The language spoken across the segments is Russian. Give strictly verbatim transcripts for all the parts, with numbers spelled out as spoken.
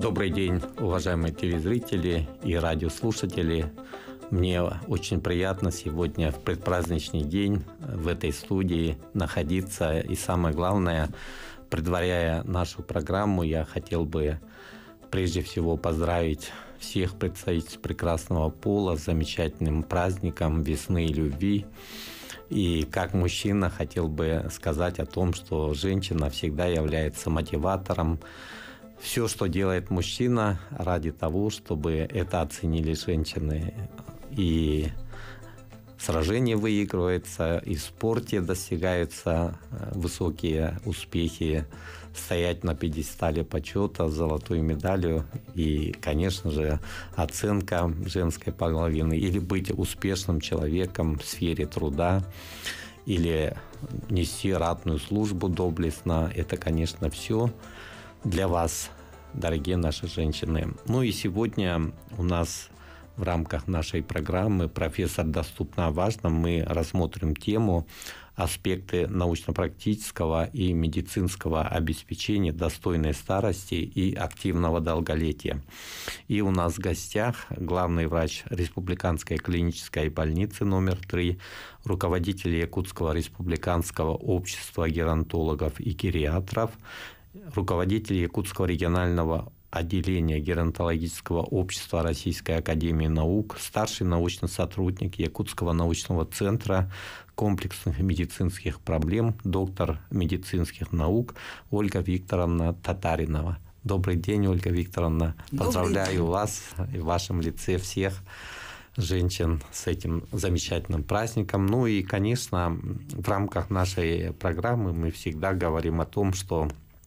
Добрый день, уважаемые телезрители и радиослушатели. Мне очень приятно сегодня в предпраздничный день в этой студии находиться. И самое главное, предваряя нашу программу, я хотел бы прежде всего поздравить всех представителей прекрасного пола с замечательным праздником весны и любви. И как мужчина хотел бы сказать о том, что женщина всегда является мотиватором. Все, что делает мужчина, ради того, чтобы это оценили женщины. И сражение выигрывается, и в спорте достигаются высокие успехи, стоять на пьедестале почета с золотой медалью и, конечно же, оценка женской половины, или быть успешным человеком в сфере труда, или нести ратную службу доблестно. Это, конечно, все для вас, дорогие наши женщины. Ну и сегодня у нас в рамках нашей программы «Профессор. Доступно о важном» мы рассмотрим тему аспекты научно-практического и медицинского обеспечения достойной старости и активного долголетия. И у нас в гостях главный врач Республиканской клинической больницы номер три, руководитель Якутского республиканского общества геронтологов и гериатров, руководитель Якутского регионального отделения геронтологического общества Российской академии наук, старший научный сотрудник Якутского научного центра комплексных медицинских проблем, доктор медицинских наук Ольга Викторовна Татаринова. Добрый день, Ольга Викторовна. Добрый Поздравляю день. Вас и в вашем лице всех женщин с этим замечательным праздником. Ну и, конечно, в рамках нашей программы мы всегда говорим о том, что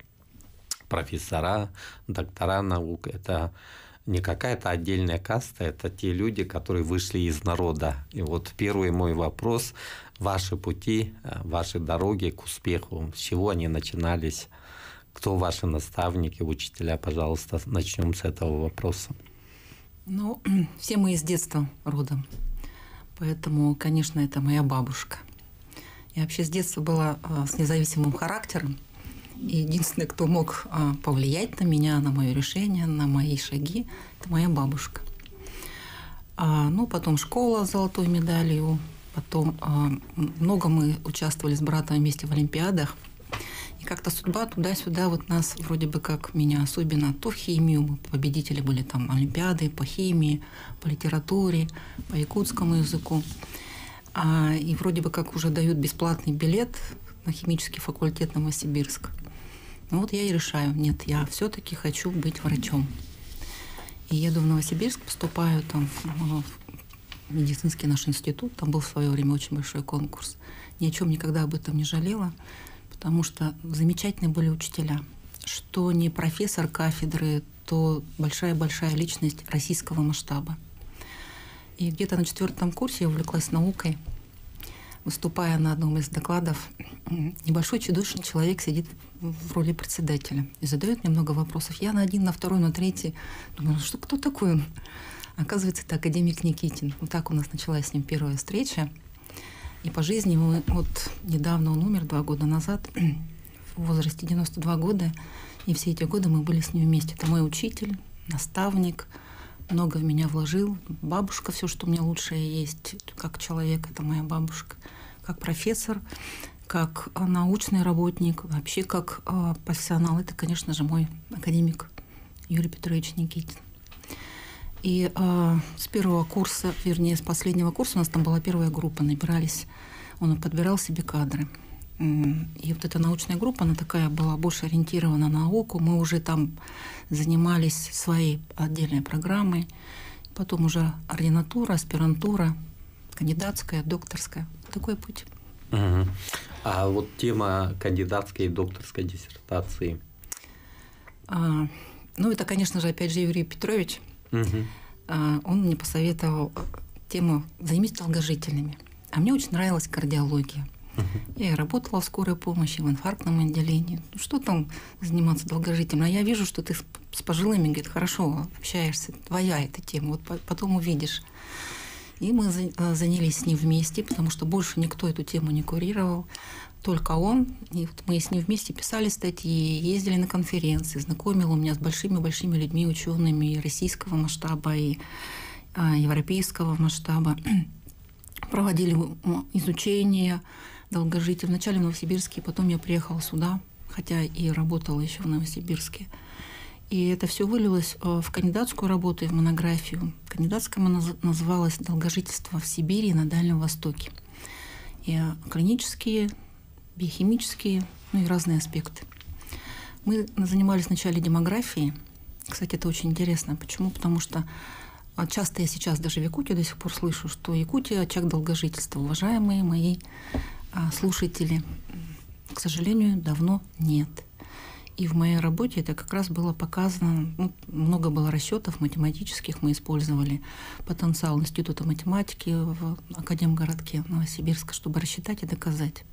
профессора, доктора наук – это не какая-то отдельная каста, это те люди, которые вышли из народа. И вот первый мой вопрос – ваши пути, ваши дороги к успеху, с чего они начинались, кто ваши наставники, учителя, пожалуйста, начнем с этого вопроса. Ну, все мы из детства родом, поэтому, конечно, это моя бабушка. Я вообще с детства была с независимым характером. И единственный, кто мог а, повлиять на меня, на мое решение, на мои шаги, это моя бабушка. А, ну, потом школа с золотой медалью, потом а, много мы участвовали с братом вместе в олимпиадах. И как-то судьба туда-сюда вот нас, вроде бы как меня особенно, то в химию, мы победители были там олимпиады по химии, по литературе, по якутскому языку. А, и вроде бы как уже дают бесплатный билет на химический факультет Новосибирск. Ну вот я и решаю, нет, я все-таки хочу быть врачом. И еду в Новосибирск, поступаю там в медицинский наш институт, там был в свое время очень большой конкурс. Ни о чем никогда об этом не жалела, потому что замечательные были учителя. Что не профессор кафедры, то большая-большая личность российского масштаба. И где-то на четвертом курсе я увлеклась наукой. Выступая на одном из докладов, небольшой чудушный человек сидит в роли председателя и задает мне много вопросов. Я на один, на второй, на третий. Думаю, что кто такой он? Оказывается, это академик Никитин. Вот так у нас началась с ним первая встреча. И по жизни мы, вот недавно он умер, два года назад, в возрасте девяносто два года. И все эти годы мы были с ним вместе. Это мой учитель, наставник, много в меня вложил. Бабушка, все, что у меня лучшее есть, как человек, это моя бабушка. Как профессор, как научный работник, вообще как э, профессионал, это, конечно же, мой академик Юрий Петрович Никитин. И э, с первого курса, вернее, с последнего курса у нас там была первая группа, набирались, он подбирал себе кадры. И вот эта научная группа, она такая была больше ориентирована на науку. Мы уже там занимались своей отдельной программой. Потом уже ординатура, аспирантура, кандидатская, докторская. Такой путь. Угу. А вот тема кандидатской и докторской диссертации? А, ну, это, конечно же, опять же, Юрий Петрович. Угу. А, он мне посоветовал тему «Займись долгожительными». А мне очень нравилась кардиология. Uh-huh. Я и работала в скорой помощи, в инфарктном отделении. Ну, что там заниматься долгожителем? А я вижу, что ты с пожилыми, говорит, хорошо общаешься, твоя эта тема, вот потом увидишь. И мы занялись с ним вместе, потому что больше никто эту тему не курировал, только он. И вот мы с ним вместе писали статьи, ездили на конференции, знакомил он меня с большими-большими людьми, учеными и российского масштаба, и а, европейского масштаба. Проводили изучение долгожителей. Вначале в Новосибирске, потом я приехала сюда, хотя и работала еще в Новосибирске. И это все вылилось в кандидатскую работу и в монографию. Кандидатская называлась «Долгожительство в Сибири и на Дальнем Востоке». И клинические, биохимические, ну и разные аспекты. Мы занимались вначале демографией. Кстати, это очень интересно. Почему? Потому что часто я сейчас даже в Якутии до сих пор слышу, что Якутия – очаг долгожительства. Уважаемые мои слушатели, к сожалению, давно нет. И в моей работе это как раз было показано, ну, много было расчетов математических, мы использовали потенциал Института математики в Академгородке Новосибирска, чтобы рассчитать и доказать.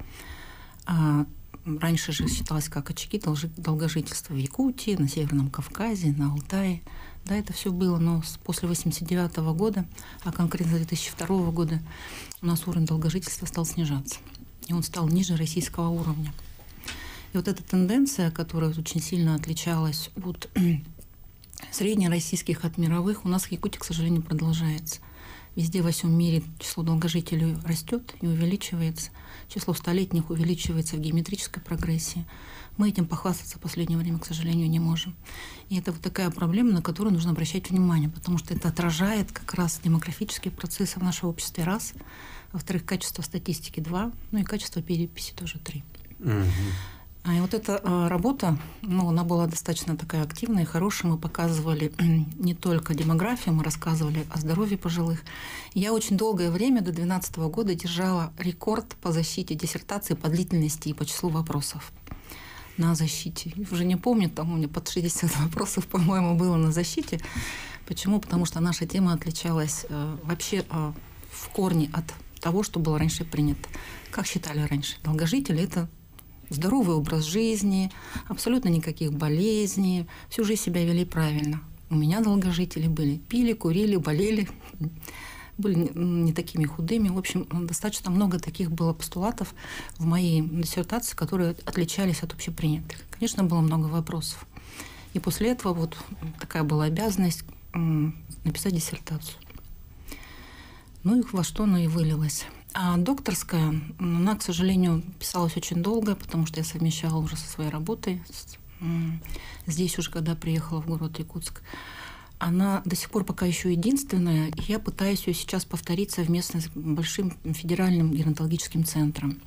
А раньше же считалось как очаги долгожительства в Якутии, на Северном Кавказе, на Алтае. Да, это все было, но после восемьдесят девятого года, а конкретно с две тысячи второго года, у нас уровень долгожительства стал снижаться. И он стал ниже российского уровня. И вот эта тенденция, которая очень сильно отличалась от среднероссийских, от мировых, у нас в Якутии, к сожалению, продолжается. Везде во всем мире число долгожителей растет и увеличивается. Число столетних увеличивается в геометрической прогрессии. Мы этим похвастаться в последнее время, к сожалению, не можем. И это вот такая проблема, на которую нужно обращать внимание, потому что это отражает как раз демографические процессы в нашем обществе, раз. Во-вторых, качество статистики, два. Ну и качество переписи тоже, три. Угу. И вот эта работа, ну, она была достаточно такая активная и хорошая. Мы показывали не только демографию, мы рассказывали о здоровье пожилых. Я очень долгое время, до две тысячи двенадцатого года, держала рекорд по защите диссертации по длительности и по числу вопросов на защите. Уже не помню, там у меня под шестьдесят вопросов, по-моему, было на защите. Почему? Потому что наша тема отличалась э, вообще э, в корне от того, что было раньше принято. Как считали раньше? Долгожители – это здоровый образ жизни, абсолютно никаких болезней, всю жизнь себя вели правильно. У меня долгожители были, пили, курили, болели, были не такими худыми. В общем, достаточно много таких было постулатов в моей диссертации, которые отличались от общепринятых. Конечно, было много вопросов. И после этого вот такая была обязанность написать диссертацию. Ну и во что оно и вылилось. А докторская, она, к сожалению, писалась очень долго, потому что я совмещала уже со своей работой. Здесь уже, когда приехала в город Якутск. Она до сих пор пока еще единственная, и я пытаюсь ее сейчас повторить совместно с большим федеральным геронтологическим центром.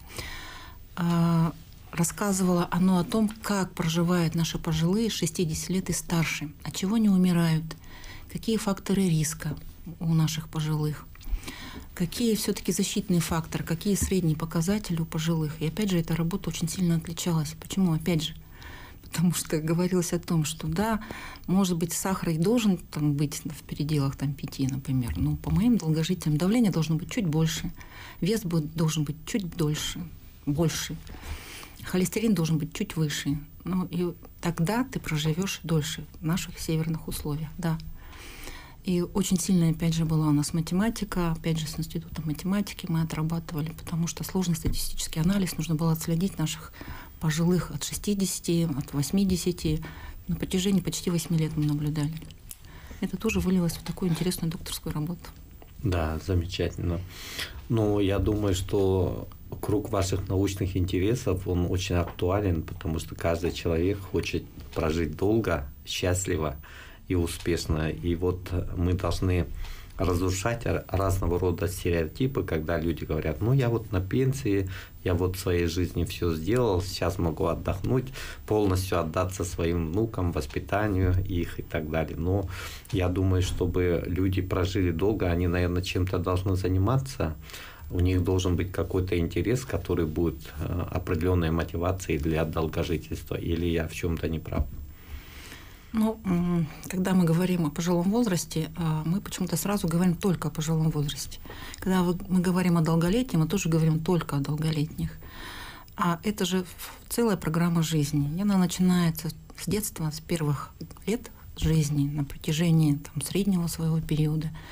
Рассказывала оно о том, как проживают наши пожилые шестьдесят лет и старше, от чего они умирают, какие факторы риска у наших пожилых. Какие все-таки защитные факторы, какие средние показатели у пожилых. И опять же, эта работа очень сильно отличалась. Почему? Опять же, потому что говорилось о том, что да, может быть, сахар и должен там быть в пределах там, пяти, например, но по моим долгожителям давление должно быть чуть больше, вес будет, должен быть чуть дольше, больше, холестерин должен быть чуть выше. Ну, и тогда ты проживешь дольше в наших северных условиях, да. И очень сильная, опять же, была у нас математика, опять же, с Институтом математики мы отрабатывали, потому что сложный статистический анализ, нужно было отследить наших пожилых от шестидесяти, от восьмидесяти, на протяжении почти восьми лет мы наблюдали. Это тоже вылилось в такую интересную докторскую работу. Да, замечательно. Ну, я думаю, что круг ваших научных интересов, он очень актуален, потому что каждый человек хочет прожить долго, счастливо и успешно. И вот мы должны разрушать разного рода стереотипы, когда люди говорят, ну я вот на пенсии, я вот в своей жизни все сделал, сейчас могу отдохнуть, полностью отдаться своим внукам, воспитанию их и так далее. Но я думаю, чтобы люди прожили долго, они, наверное, чем-то должны заниматься, у них должен быть какой-то интерес, который будет определенной мотивацией для долгожительства, или я в чем-то не прав? Ну, когда мы говорим о пожилом возрасте, мы почему-то сразу говорим только о пожилом возрасте. Когда мы говорим о долголетии, мы тоже говорим только о долголетних. А это же целая программа жизни. И она начинается с детства, с первых лет жизни, на протяжении там, среднего своего периода.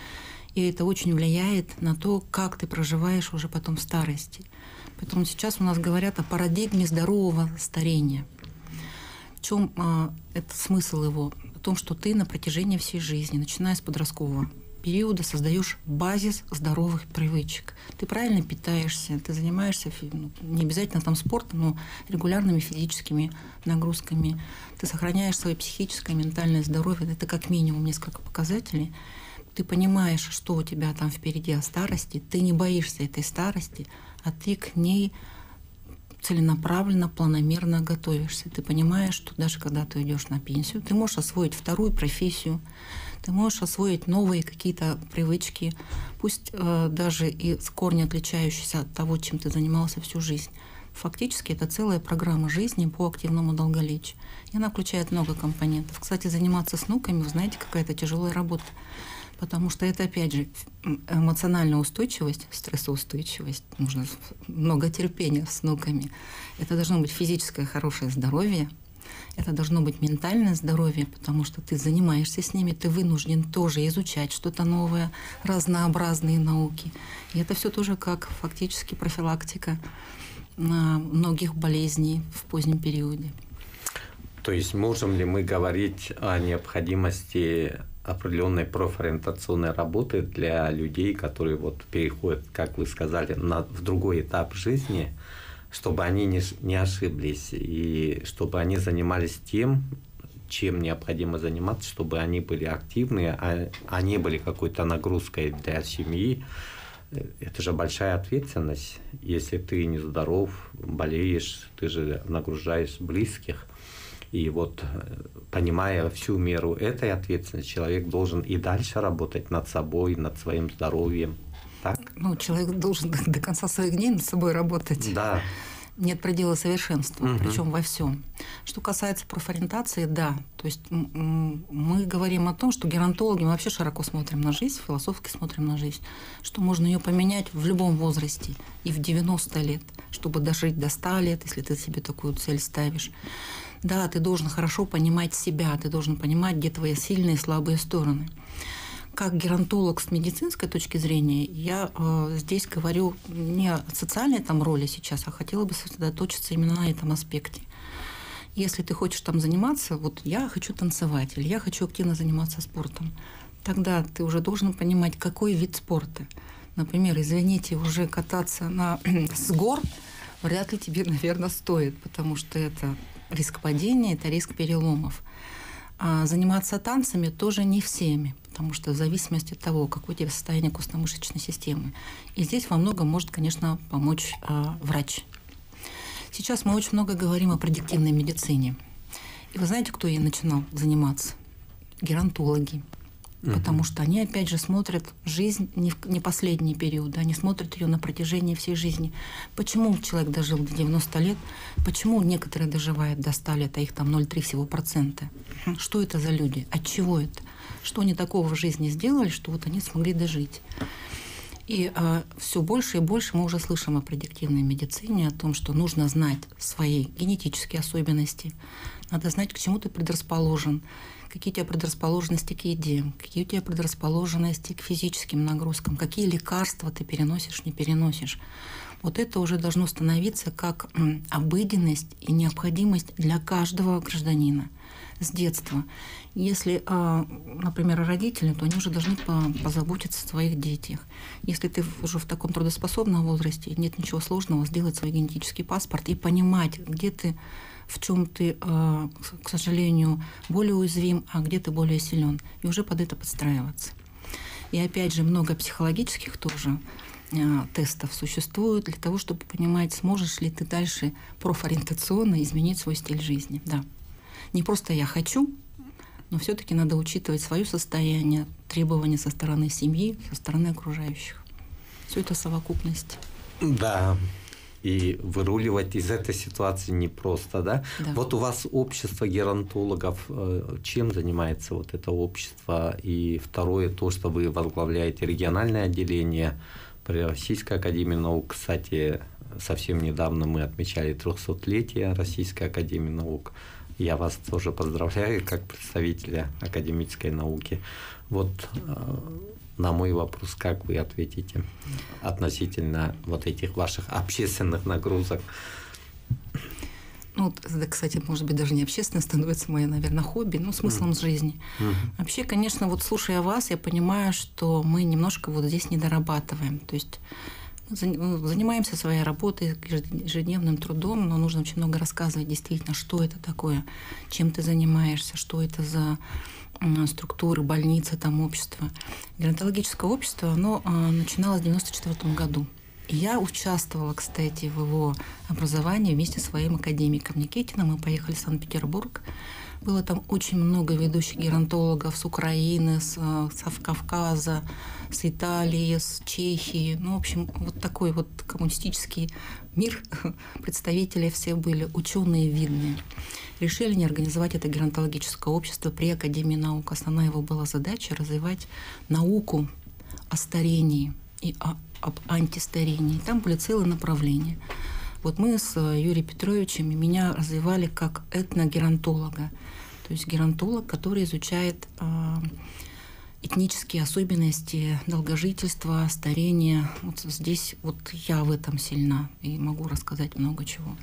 И это очень влияет на то, как ты проживаешь уже потом в старости. Поэтому сейчас у нас говорят о парадигме здорового старения. В чем а, это смысл его? О том, что ты на протяжении всей жизни, начиная с подросткового периода, создаешь базис здоровых привычек. Ты правильно питаешься, ты занимаешься, ну, не обязательно там спортом, но регулярными физическими нагрузками. Ты сохраняешь свое психическое, ментальное здоровье. Это как минимум несколько показателей. Ты понимаешь, что у тебя там впереди о старости. Ты не боишься этой старости, а ты к ней целенаправленно, планомерно готовишься. Ты понимаешь, что даже когда ты идешь на пенсию, ты можешь освоить вторую профессию, ты можешь освоить новые какие-то привычки, пусть э, даже и с корня отличающиеся от того, чем ты занимался всю жизнь. Фактически это целая программа жизни по активному долголетию. И она включает много компонентов. Кстати, заниматься с внуками, вы знаете, какая-то тяжелая работа. Потому что это, опять же, эмоциональная устойчивость, стрессоустойчивость, нужно много терпения с внуками. Это должно быть физическое хорошее здоровье, это должно быть ментальное здоровье, потому что ты занимаешься с ними, ты вынужден тоже изучать что-то новое, разнообразные науки. И это все тоже как фактически профилактика многих болезней в позднем периоде. То есть можем ли мы говорить о необходимости определенной профориентационной работы для людей, которые вот переходят, как вы сказали, на, в другой этап жизни, чтобы они не, не ошиблись и чтобы они занимались тем, чем необходимо заниматься, чтобы они были активны, а, а не были какой-то нагрузкой для семьи. Это же большая ответственность. Если ты нездоров, болеешь, ты же нагружаешь близких. И вот, понимая всю меру этой ответственности, человек должен и дальше работать над собой, над своим здоровьем. Так? Ну, человек должен до, до конца своих дней над собой работать. Да. Нет предела совершенства, угу. Причем во всем. Что касается профориентации, да. То есть мы говорим о том, что геронтологи, мы вообще широко смотрим на жизнь, философски смотрим на жизнь, что можно ее поменять в любом возрасте, и в девяносто лет, чтобы дожить до ста лет, если ты себе такую цель ставишь. Да, ты должен хорошо понимать себя, ты должен понимать, где твои сильные и слабые стороны. Как геронтолог с медицинской точки зрения, я э, здесь говорю не о социальной там роли сейчас, а хотела бы сосредоточиться именно на этом аспекте. Если ты хочешь там заниматься, вот я хочу танцевать, или я хочу активно заниматься спортом, тогда ты уже должен понимать, какой вид спорта. Например, извините, уже кататься на, с гор вряд ли тебе, наверное, стоит, потому что это риск падения, это риск переломов. А заниматься танцами тоже не всеми, потому что в зависимости от того, какое у тебя состояние костно-мышечной системы. И здесь во многом может, конечно, помочь а, врач. Сейчас мы очень много говорим о предиктивной медицине. И вы знаете, кто ей начинал заниматься? Геронтологи. Uh-huh. Потому что они, опять же, смотрят жизнь не, в, не последний период, они смотрят ее на протяжении всей жизни. Почему человек дожил до девяноста лет? Почему некоторые доживают до ста лет, а их там ноль целых три десятых всего процента? Uh-huh. Что это за люди? От чего это? Что они такого в жизни сделали, что вот они смогли дожить? И э, все больше и больше мы уже слышим о предиктивной медицине, о том, что нужно знать свои генетические особенности, надо знать, к чему ты предрасположен, какие у тебя предрасположенности к еде, какие у тебя предрасположенности к физическим нагрузкам, какие лекарства ты переносишь, не переносишь. Вот это уже должно становиться как обыденность и необходимость для каждого гражданина с детства. Если, например, родители, то они уже должны позаботиться о своих детях. Если ты уже в таком трудоспособном возрасте, нет ничего сложного сделать свой генетический паспорт и понимать, где ты, в чем ты, к сожалению, более уязвим, а где ты более силен, и уже под это подстраиваться. И опять же, много психологических тоже тестов существует для того, чтобы понимать, сможешь ли ты дальше профориентационно изменить свой стиль жизни. Да. Не просто я хочу, но все-таки надо учитывать свое состояние, требования со стороны семьи, со стороны окружающих. Все это совокупность. Да. И выруливать из этой ситуации непросто, да? Да. Вот у вас общество геронтологов, чем занимается вот это общество? И второе, то, что вы возглавляете региональное отделение при Российской академии наук. Кстати, совсем недавно мы отмечали трехсотлетие Российской академии наук. Я вас тоже поздравляю как представителя академической науки. Вот на мой вопрос, как вы ответите относительно вот этих ваших общественных нагрузок? Ну, это, кстати, может быть, даже не общественно становится мое, наверное, хобби, но смыслом mm. жизни. Mm-hmm. Вообще, конечно, вот слушая вас, я понимаю, что мы немножко вот здесь не дорабатываем. То есть занимаемся своей работой, ежедневным трудом, но нужно очень много рассказывать действительно, что это такое, чем ты занимаешься, что это за структуры, больницы, там, общество. Геронтологическое общество, оно начиналось в девяносто четвёртом году. Я участвовала, кстати, в его образовании вместе со своим академиком Никитиным. Мы поехали в Санкт-Петербург. Было там очень много ведущих геронтологов с Украины, с, с Кавказа, с Италии, с Чехии. Ну, в общем, вот такой вот коммунистический мир. Представители все были ученые видные. Решили не организовать это геронтологическое общество при Академии наук. Основная его была задача развивать науку о старении и о об антистарении. Там были целые направления. Вот мы с Юрием Петровичем меня развивали как этногеронтолога, то есть геронтолог, который изучает э, этнические особенности долгожительства, старения. Вот здесь вот я в этом сильна и могу рассказать много чего.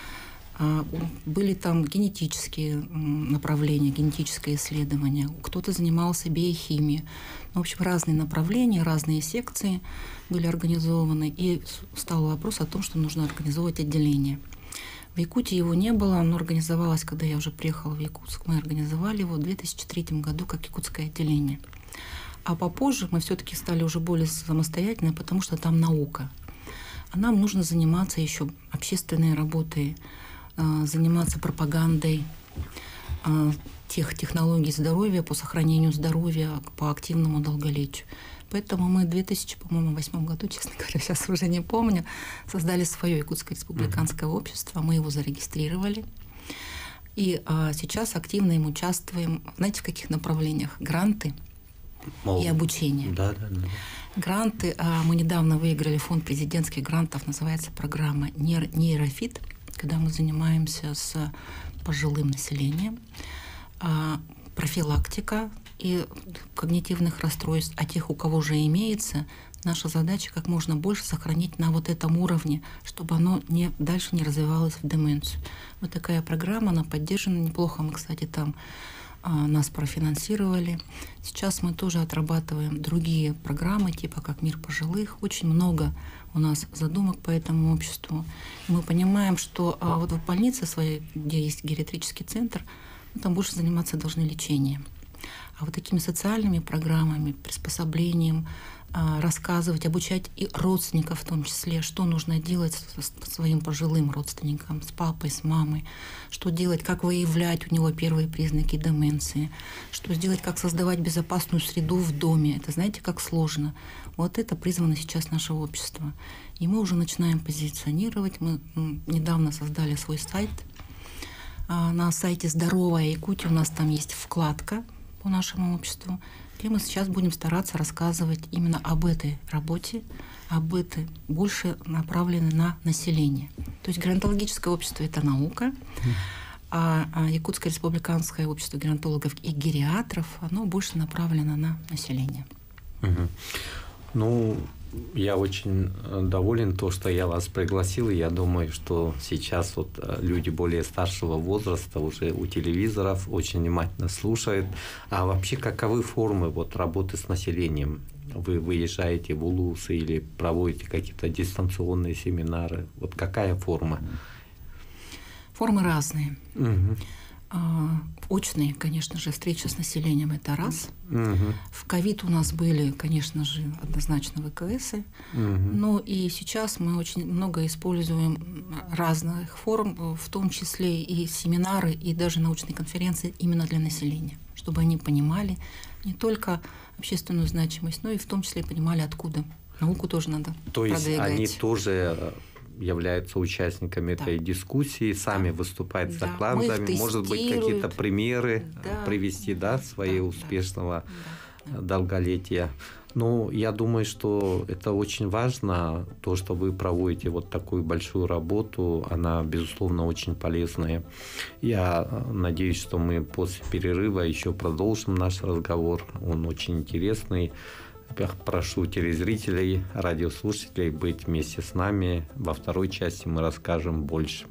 Были там генетические направления, генетическое исследование. Кто-то занимался биохимией. Ну, в общем, разные направления, разные секции были организованы. И стал вопрос о том, что нужно организовывать отделение. В Якутии его не было, оно организовалось, когда я уже приехала в Якутск. Мы организовали его в две тысячи третьем году как якутское отделение. А попозже мы все-таки стали уже более самостоятельны, потому что там наука. А нам нужно заниматься еще общественной работой, заниматься пропагандой тех технологий здоровья по сохранению здоровья, по активному долголетию. Поэтому мы в две тысячи восьмом году, честно говоря, сейчас уже не помню, создали свое Якутское республиканское общество, мы его зарегистрировали. И а, сейчас активно им участвуем. Знаете, в каких направлениях? Гранты Мол, и обучение. Да, да, да. Гранты. А, мы недавно выиграли фонд президентских грантов, называется программа «Нейрофит», когда мы занимаемся с пожилым населением, профилактика и когнитивных расстройств, а тех, у кого уже имеется, наша задача как можно больше сохранить на вот этом уровне, чтобы оно не, дальше не развивалось в деменцию. Вот такая программа, она поддержана неплохо. Мы, кстати, там а, нас профинансировали. Сейчас мы тоже отрабатываем другие программы, типа как «Мир пожилых». Очень много у нас задумок по этому обществу. И мы понимаем, что а, вот в больнице своей, где есть гериатрический центр, ну, там больше заниматься должны лечением. А вот такими социальными программами, приспособлением, а, рассказывать, обучать и родственников в том числе, что нужно делать со своим пожилым родственником, с папой, с мамой, что делать, как выявлять у него первые признаки деменции, что сделать, как создавать безопасную среду в доме. Это, знаете, как сложно. Вот это призвано сейчас наше общество. И мы уже начинаем позиционировать. Мы недавно создали свой сайт. На сайте «Здоровая Якутия» у нас там есть вкладка по нашему обществу. И мы сейчас будем стараться рассказывать именно об этой работе, об этой, больше направлены на население. То есть геронтологическое общество – это наука, а Якутское республиканское общество геронтологов и гериатров, оно больше направлено на население. Угу. Ну, я очень доволен то, что я вас пригласил. Я думаю, что сейчас вот люди более старшего возраста уже у телевизоров очень внимательно слушают. А вообще, каковы формы вот работы с населением? Вы выезжаете в улусы или проводите какие-то дистанционные семинары? Вот какая форма? Формы разные. Угу. Очные, конечно же, встречи с населением – это раз. Угу. В ковид у нас были, конечно же, однозначно ВКСы. Угу. Но и сейчас мы очень много используем разных форм, в том числе и семинары, и даже научные конференции именно для населения, чтобы они понимали не только общественную значимость, но и в том числе понимали, откуда. Науку тоже надо То есть продвигать. Они тоже являются участниками да. этой дискуссии, сами да. выступают с да. докладами, может быть, какие-то примеры да. привести да, свои да. успешного да. долголетия. Ну, я думаю, что это очень важно, то, что вы проводите вот такую большую работу, она, безусловно, очень полезная. Я надеюсь, что мы после перерыва еще продолжим наш разговор, он очень интересный. прошу телезрителей, радиослушателей быть вместе с нами. Во второй части мы расскажем больше.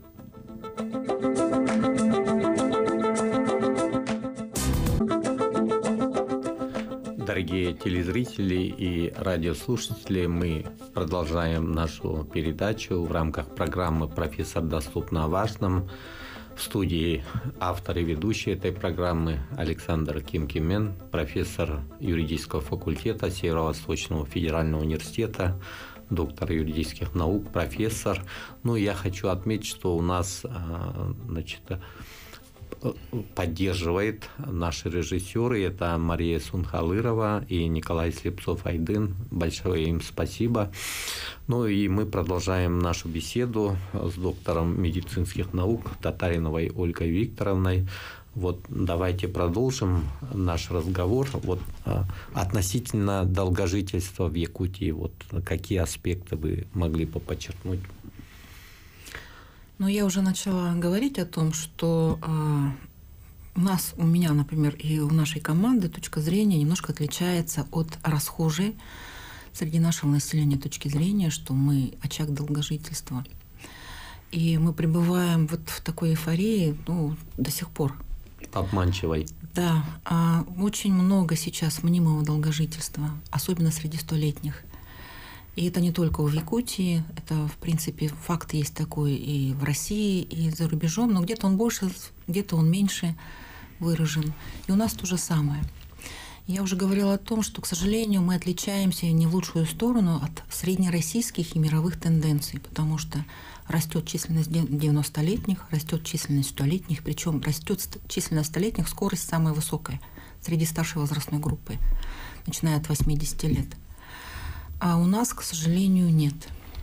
Дорогие телезрители и радиослушатели, мы продолжаем нашу передачу в рамках программы «Профессор доступно о важном». В студии автор и ведущий этой программы Александр Кимкимен, профессор юридического факультета Северо-Восточного федерального университета, доктор юридических наук, профессор. Ну, я хочу отметить, что у нас, значит, поддерживает наши режиссеры. Это Мария Сунхалырова и Николай Слепцов-Айдын. Большое им спасибо. Ну и мы продолжаем нашу беседу с доктором медицинских наук Татариновой Ольгой Викторовной. Вот давайте продолжим наш разговор. Вот относительно долгожительства в Якутии, вот какие аспекты вы могли бы подчеркнуть? Ну, я уже начала говорить о том, что э, у нас, у меня, например, и у нашей команды точка зрения немножко отличается от расхожей среди нашего населения точки зрения, что мы очаг долгожительства. И мы пребываем вот в такой эйфории, ну, до сих пор. Обманчивой. Да. А очень много сейчас мнимого долгожительства, особенно среди столетних. И это не только в Якутии, это, в принципе, факт есть такой и в России, и за рубежом, но где-то он больше, где-то он меньше выражен. И у нас то же самое. Я уже говорила о том, что, к сожалению, мы отличаемся не в лучшую сторону от среднероссийских и мировых тенденций, потому что растет численность девяностолетних, растет численность столетних, причем растет численность столетних, скорость самая высокая среди старшей возрастной группы, начиная от восьмидесяти лет. А у нас, к сожалению, нет.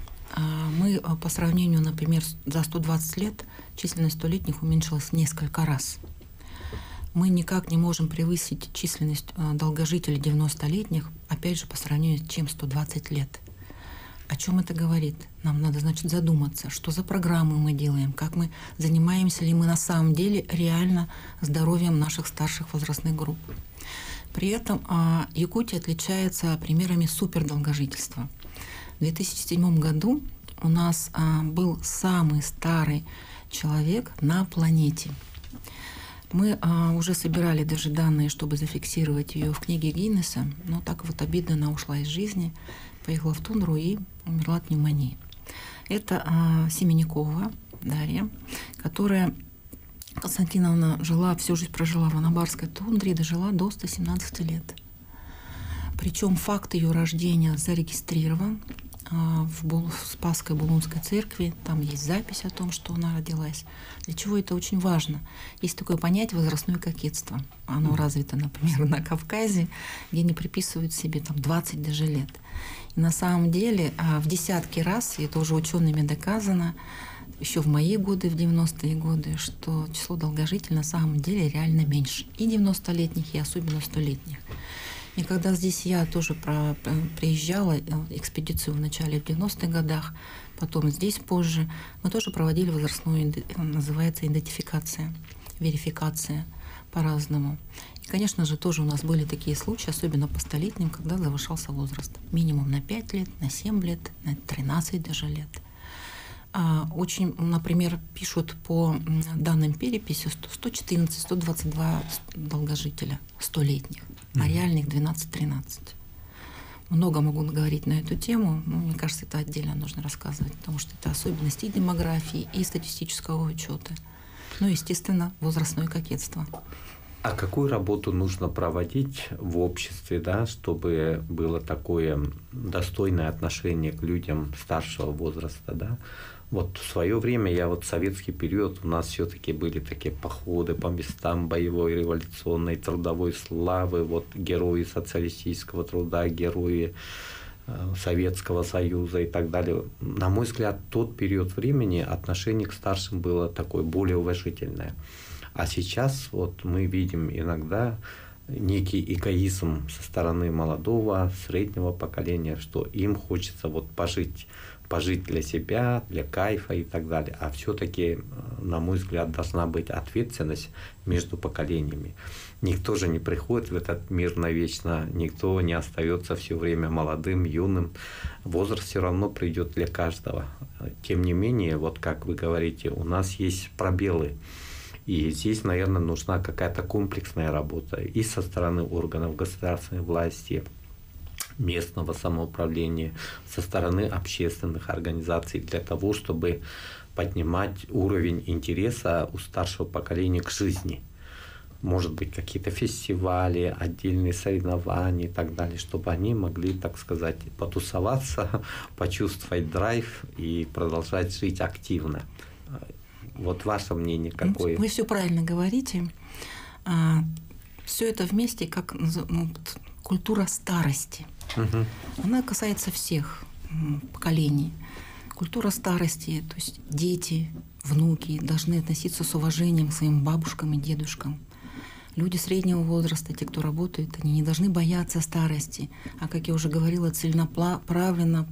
Мы по сравнению, например, за сто двадцать лет численность столетних уменьшилась несколько раз. Мы никак не можем превысить численность долгожителей девяностолетних, опять же, по сравнению с чем сто двадцать лет. О чем это говорит? Нам надо, значит, задуматься, что за программы мы делаем, как мы занимаемся ли мы на самом деле реально здоровьем наших старших возрастных групп. При этом а, Якутия отличается примерами супердолгожительства. В две тысячи седьмом году у нас а, был самый старый человек на планете. Мы а, уже собирали даже данные, чтобы зафиксировать ее в книге Гиннесса, но так вот обидно, она ушла из жизни, поехала в тундру и умерла от пневмонии. Это а, Семенякова Дарья, которая... Константиновна жила, всю жизнь прожила в Анабарской тундре и дожила до ста семнадцати лет. Причем факт ее рождения зарегистрирован а, в, Бул, в Спасской Булунской церкви. Там есть запись о том, что она родилась. Для чего это очень важно? Есть такое понятие возрастное кокетство. Оно развито, например, на Кавказе, где не приписывают себе там двадцать даже лет. И на самом деле а, в десятки раз, и это уже учеными доказано, еще в мои годы, в девяностые годы, что число долгожителей на самом деле реально меньше. И девяностолетних, и особенно столетних. И когда здесь я тоже про, приезжала, экспедицию в начале в девяностых годах, потом здесь позже, мы тоже проводили возрастную, называется идентификация, верификация по-разному. И, конечно же, тоже у нас были такие случаи, особенно по столетним, когда завышался возраст. Минимум на пять лет, на семь лет, на тринадцать даже лет. Очень, например, пишут по данным переписи сто четырнадцать - сто двадцать два долгожителя столетних, а реальных двенадцать-тринадцать. Много могу говорить на эту тему, но мне кажется, это отдельно нужно рассказывать, потому что это особенности и демографии, и статистического учета. Ну, естественно, возрастное кокетство. А какую работу нужно проводить в обществе, да, чтобы было такое достойное отношение к людям старшего возраста, да? Вот в свое время, я вот в советский период, у нас все-таки были такие походы по местам боевой, революционной, трудовой славы, вот герои социалистического труда, герои э, Советского Союза и так далее. На мой взгляд, в тот период времени отношение к старшим было такое более уважительное. А сейчас вот мы видим иногда некий эгоизм со стороны молодого, среднего поколения, что им хочется вот пожить, пожить для себя, для кайфа и так далее. А все-таки, на мой взгляд, должна быть ответственность между поколениями. Никто же не приходит в этот мир навечно, никто не остается все время молодым, юным. Возраст все равно придет для каждого. Тем не менее, вот как вы говорите, у нас есть пробелы. И здесь, наверное, нужна какая-то комплексная работа и со стороны органов государственной власти, местного самоуправления, со стороны общественных организаций для того, чтобы поднимать уровень интереса у старшего поколения к жизни. Может быть, какие-то фестивали, отдельные соревнования и так далее, чтобы они могли, так сказать, потусоваться, почувствовать драйв и продолжать жить активно. Вот ваше мнение какое? Вы все правильно говорите. Все это вместе как ну, культура старости. Угу. Она касается всех поколений. Культура старости, то есть дети, внуки должны относиться с уважением к своим бабушкам и дедушкам. Люди среднего возраста, те, кто работает, они не должны бояться старости, а, как я уже говорила, целенаправленно,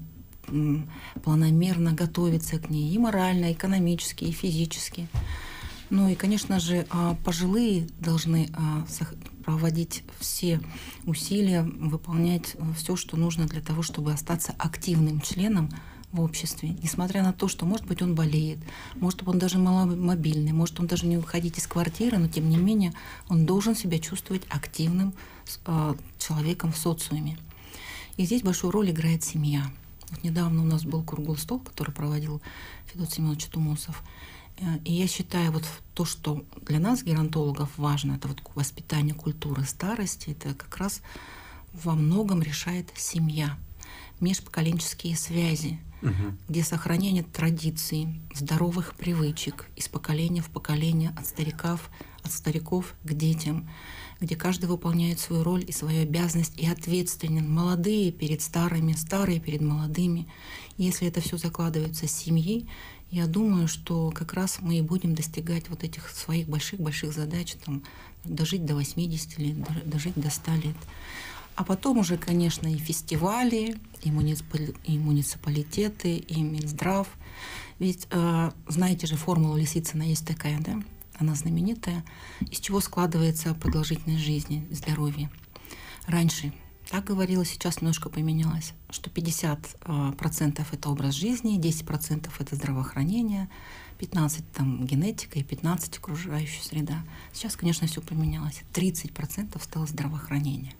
планомерно готовиться к ней и морально, и экономически, и физически. Ну и, конечно же, пожилые должны проводить все усилия, выполнять все, что нужно для того, чтобы остаться активным членом в обществе, несмотря на то, что, может быть, он болеет, может быть, он даже маломобильный, может, он даже не выходить из квартиры, но, тем не менее, он должен себя чувствовать активным человеком в социуме. И здесь большую роль играет семья. Вот недавно у нас был круглый стол, который проводил Федот Семенович Тумусов. И я считаю, вот то, что для нас, геронтологов, важно, это вот воспитание культуры старости, это как раз во многом решает семья, межпоколенческие связи, угу. где сохранение традиций, здоровых привычек из поколения в поколение, от стариков, от стариков к детям, где каждый выполняет свою роль и свою обязанность и ответственен. Молодые перед старыми, старые перед молодыми. И если это все закладывается с семьи, я думаю, что как раз мы и будем достигать вот этих своих больших-больших задач, там, дожить до восьмидесяти лет, дожить до ста лет. А потом уже, конечно, и фестивали, и, муниципали, и муниципалитеты, и Минздрав. Ведь, э, знаете же, формула Лисицына есть такая, да? Она знаменитая, из чего складывается продолжительность жизни, здоровье. Раньше так говорила, сейчас немножко поменялось, что пятьдесят процентов это образ жизни, десять процентов это здравоохранение, пятнадцать процентов там генетика и пятнадцать процентов окружающая среда. Сейчас, конечно, все поменялось. тридцать процентов стало здравоохранение.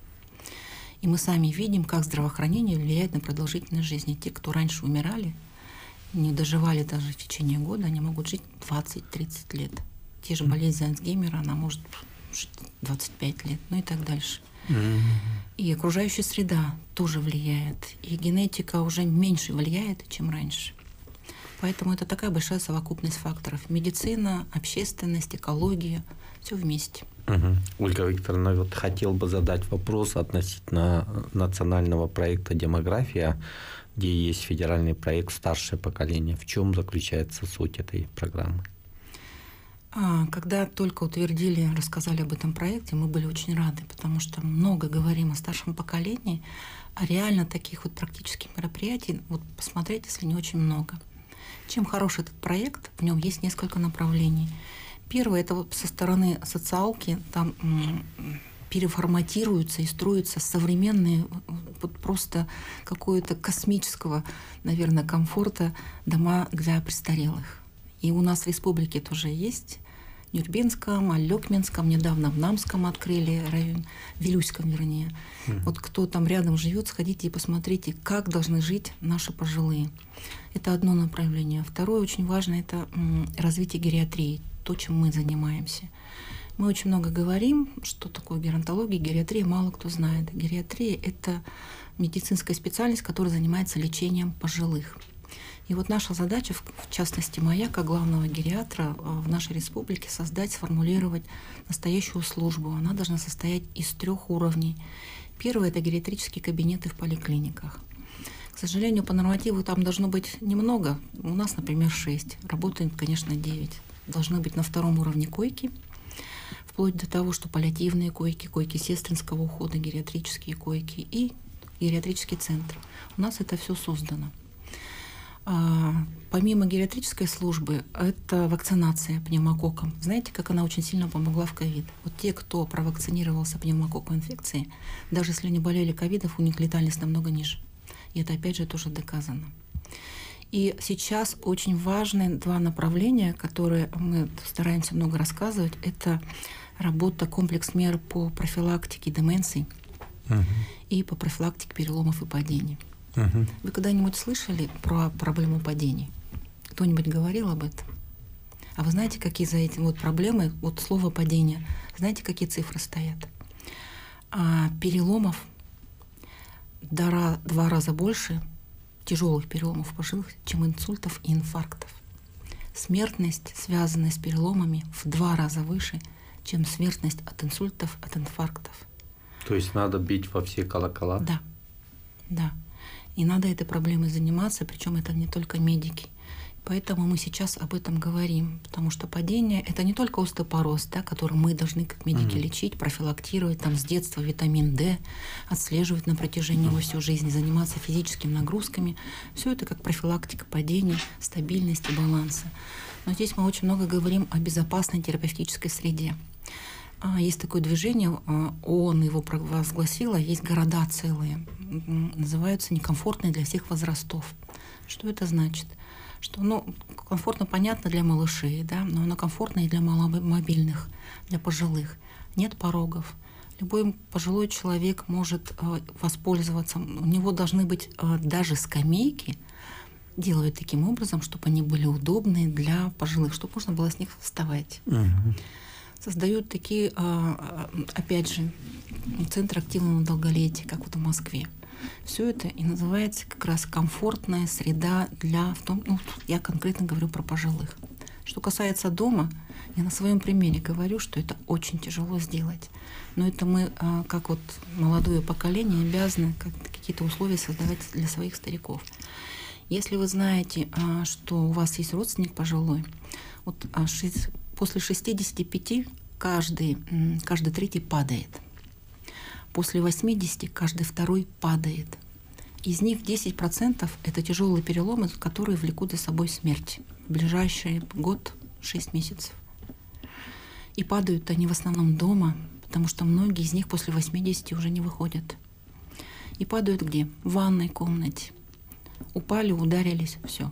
И мы сами видим, как здравоохранение влияет на продолжительность жизни. Те, кто раньше умирали, не доживали даже в течение года, они могут жить двадцать-тридцать лет. Те же болезнь Альцгеймера, она может жить двадцать пять лет, ну и так дальше. Mm-hmm. И окружающая среда тоже влияет. И генетика уже меньше влияет, чем раньше. Поэтому это такая большая совокупность факторов. Медицина, общественность, экология, все вместе. Угу. Ольга Викторовна, вот хотел бы задать вопрос относительно национального проекта «Демография», где есть федеральный проект «Старшее поколение». В чем заключается суть этой программы? Когда только утвердили, рассказали об этом проекте, мы были очень рады, потому что много говорим о старшем поколении, а реально таких вот практических мероприятий, вот посмотреть, если не очень много. Чем хорош этот проект, в нем есть несколько направлений. Первое, это вот со стороны социалки, там м- переформатируются и строятся современные, вот просто какого-то космического, наверное, комфорта дома для престарелых. И у нас в республике тоже есть. В Нюрбинском, Алёкминском, недавно в Намском открыли район, в Вилюйском, вернее. Mm-hmm. Вот кто там рядом живет, сходите и посмотрите, как должны жить наши пожилые. Это одно направление. Второе, очень важно, это развитие гериатрии, то, чем мы занимаемся. Мы очень много говорим, что такое геронтология, гериатрия, мало кто знает. Гериатрия – это медицинская специальность, которая занимается лечением пожилых. И вот наша задача, в частности моя, как главного гериатра в нашей республике, создать, сформулировать настоящую службу. Она должна состоять из трех уровней. Первый – это гериатрические кабинеты в поликлиниках. К сожалению, по нормативу там должно быть немного. У нас, например, шесть. Работает, конечно, девять. Должны быть на втором уровне койки. В вплоть до того, что паллиативные койки, койки сестринского ухода, гериатрические койки и гериатрический центр. У нас это все создано. А, помимо гериатрической службы, это вакцинация пневмококком. Знаете, как она очень сильно помогла в ковид? Вот те, кто провакцинировался пневмококковой инфекцией, даже если они болели ковидом, у них летальность намного ниже. И это, опять же, тоже доказано. И сейчас очень важны два направления, которые мы стараемся много рассказывать. Это работа, комплекс мер по профилактике деменций uh-huh. и по профилактике переломов и падений. Uh-huh. Вы когда-нибудь слышали про проблему падений? Кто-нибудь говорил об этом? А вы знаете, какие за этим вот проблемы, вот слово падение, знаете, какие цифры стоят? А переломов в два раза больше, тяжелых переломов пожилых, чем инсультов и инфарктов. Смертность, связанная с переломами, в два раза выше, чем смертность от инсультов, от инфарктов. То есть надо бить во все колокола? Да, да. И надо этой проблемой заниматься, причем это не только медики. Поэтому мы сейчас об этом говорим, потому что падение — это не только остеопороз, да, который мы должны как медики mm-hmm. лечить, профилактировать, там, с детства витамин D, отслеживать на протяжении mm-hmm. всю жизнь, заниматься физическими нагрузками. Все это как профилактика падений, стабильности, баланса. Но здесь мы очень много говорим о безопасной терапевтической среде. Есть такое движение, ООН его провозгласила, есть города целые, называются некомфортные для всех возрастов. Что это значит? Что, ну, комфортно, понятно для малышей, да, но оно комфортно и для маломобильных, для пожилых. Нет порогов. Любой пожилой человек может э, воспользоваться. У него должны быть э, даже скамейки, делают таким образом, чтобы они были удобные для пожилых, чтобы можно было с них вставать. Угу. Создают такие, э, опять же, центры активного долголетия, как вот в Москве. Все это и называется как раз комфортная среда для... В том, ну, я конкретно говорю про пожилых. Что касается дома, я на своем примере говорю, что это очень тяжело сделать. Но это мы, как вот молодое поколение, обязаны какие-то условия создавать для своих стариков. Если вы знаете, что у вас есть родственник пожилой, вот после шестидесяти пяти каждый, каждый третий падает. После восьмидесяти каждый второй падает. Из них десять процентов это тяжелые переломы, которые влекут за собой смерть. В ближайший год шесть месяцев. И падают они в основном дома, потому что многие из них после восьмидесяти уже не выходят. И падают где? В ванной комнате. Упали, ударились, все.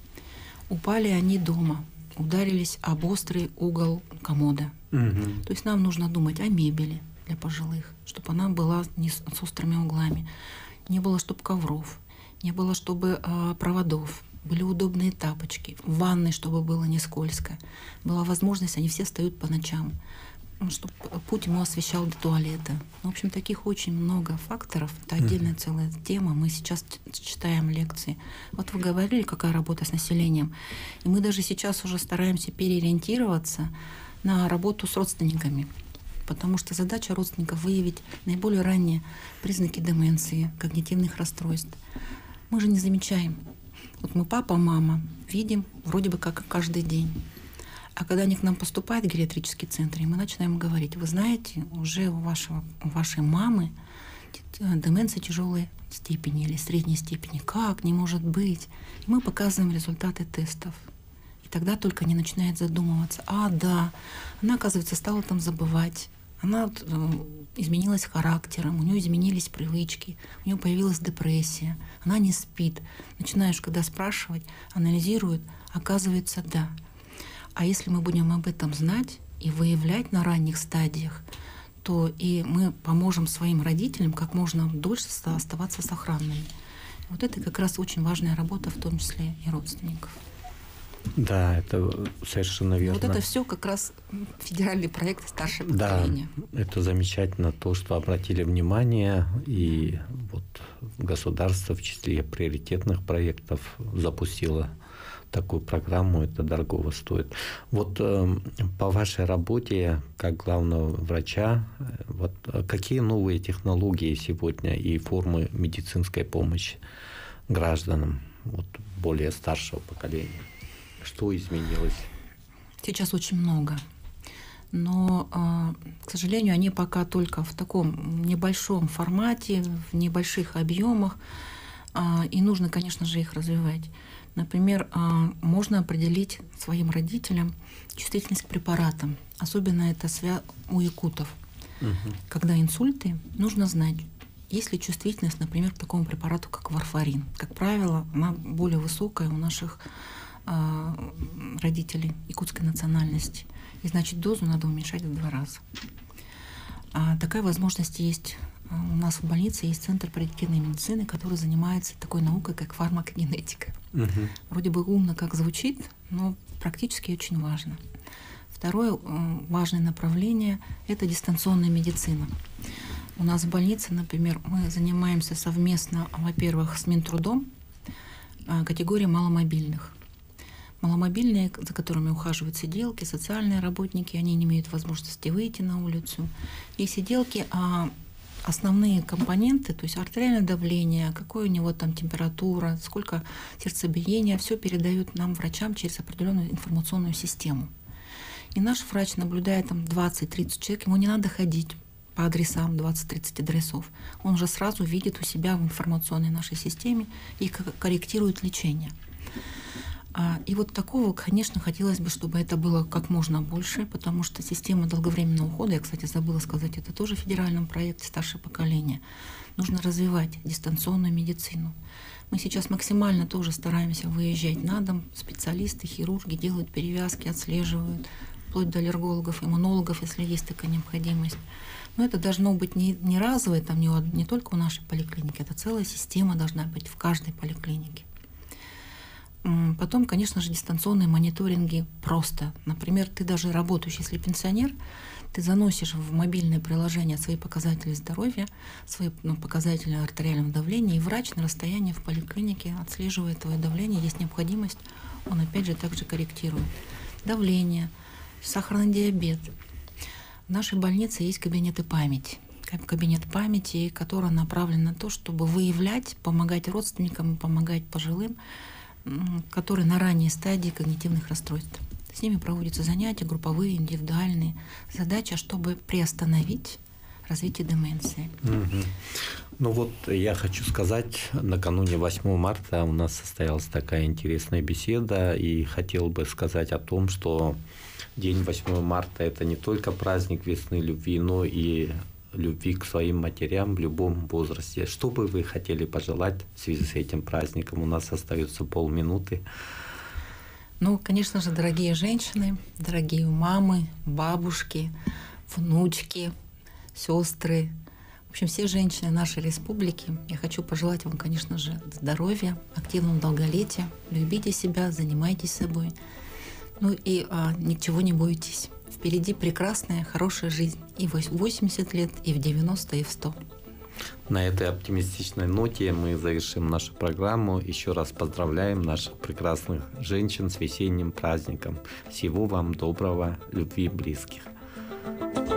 Упали они дома, ударились об острый угол комода. Угу. То есть нам нужно думать о мебели для пожилых, чтобы она была не с, с острыми углами. Не было, чтобы ковров, не было, чтобы э, проводов, были удобные тапочки, в ванной, чтобы было не скользко. Была возможность, они все встают по ночам, чтобы путь ему освещал до туалета. В общем, таких очень много факторов. Это отдельная mm-hmm. целая тема. Мы сейчас читаем лекции. Вот вы говорили, какая работа с населением. И мы даже сейчас уже стараемся переориентироваться на работу с родственниками. Потому что задача родственников выявить наиболее ранние признаки деменции, когнитивных расстройств. Мы же не замечаем. Вот мы папа, мама видим вроде бы как каждый день. А когда они к нам поступают в гериатрический центр, мы начинаем говорить: вы знаете, уже у, вашего, у вашей мамы деменция тяжелой степени или средней степени. Как? Не может быть. И мы показываем результаты тестов. И тогда только они начинают задумываться. А, да, она, оказывается, стала там забывать. Она изменилась характером, у нее изменились привычки, у нее появилась депрессия, она не спит. Начинаешь, когда спрашивать, анализируют, оказывается, да. А если мы будем об этом знать и выявлять на ранних стадиях, то и мы поможем своим родителям как можно дольше оставаться сохранными. Вот это как раз очень важная работа, в том числе и родственников. Да, это совершенно верно. Вот это все как раз федеральный проект «Старшее поколение». Да, это замечательно, то, что обратили внимание, и вот государство в числе приоритетных проектов запустило такую программу, это дорогого стоит. Вот э, по вашей работе как главного врача, вот, какие новые технологии сегодня и формы медицинской помощи гражданам вот, более старшего поколения? Что изменилось? Сейчас очень много. но, к сожалению, они пока только в таком небольшом формате, в небольших объемах, и нужно, конечно же, их развивать. Например, можно определить своим родителям чувствительность к препаратам. Особенно это у якутов. Угу. Когда инсульты, нужно знать, есть ли чувствительность, например, к такому препарату, как варфарин. Как правило, она более высокая у наших родителей якутской национальности. И значит, дозу надо уменьшать в два раза. А такая возможность есть. У нас в больнице есть Центр преддиктивной медицины, который занимается такой наукой, как фармакогенетика. Угу. Вроде бы умно, как звучит, но практически очень важно. Второе важное направление – это дистанционная медицина. У нас в больнице, например, мы занимаемся совместно, во-первых, с Минтрудом категорией маломобильных. Маломобильные, за которыми ухаживают сиделки, социальные работники, они не имеют возможности выйти на улицу. И сиделки, а основные компоненты, то есть артериальное давление, какое у него там температура, сколько сердцебиения, все передают нам, врачам, через определенную информационную систему. И наш врач наблюдает там двадцать-тридцать человек, ему не надо ходить по адресам, двадцать-тридцать адресов. Он уже сразу видит у себя в информационной нашей системе и корректирует лечение. И вот такого, конечно, хотелось бы, чтобы это было как можно больше, потому что система долговременного ухода, я, кстати, забыла сказать, это тоже в федеральном проекте «Старшее поколение», нужно развивать дистанционную медицину. Мы сейчас максимально тоже стараемся выезжать на дом, специалисты, хирурги делают перевязки, отслеживают, вплоть до аллергологов, иммунологов, если есть такая необходимость. Но это должно быть не, не разовое, там не, не только у нашей поликлиники, это целая система должна быть в каждой поликлинике. Потом, конечно же, дистанционные мониторинги просто. Например, ты даже работающий, если пенсионер, ты заносишь в мобильное приложение свои показатели здоровья, свои ну, показатели артериального давления, и врач на расстоянии в поликлинике отслеживает твое давление. Есть необходимость, он опять же также корректирует. Давление, сахарный диабет. В нашей больнице есть кабинеты памяти. Кабинет памяти, который направлен на то, чтобы выявлять, помогать родственникам, помогать пожилым, которые на ранней стадии когнитивных расстройств. С ними проводятся занятия, групповые, индивидуальные. Задача, чтобы приостановить развитие деменции. Угу. Ну вот я хочу сказать, накануне восьмого марта у нас состоялась такая интересная беседа, и хотел бы сказать о том, что день восьмого марта – это не только праздник весны любви, но и любви к своим матерям в любом возрасте. Что бы вы хотели пожелать в связи с этим праздником? У нас остается полминуты. Ну, конечно же, дорогие женщины, дорогие мамы, бабушки, внучки, сестры, в общем, все женщины нашей республики, я хочу пожелать вам, конечно же, здоровья, активного долголетия, любите себя, занимайтесь собой, ну и а, ничего не бойтесь. Впереди прекрасная, хорошая жизнь и в восемьдесят лет, и в девяносто, и в сто. На этой оптимистичной ноте мы завершим нашу программу. Еще раз поздравляем наших прекрасных женщин с весенним праздником. Всего вам доброго, любви близких.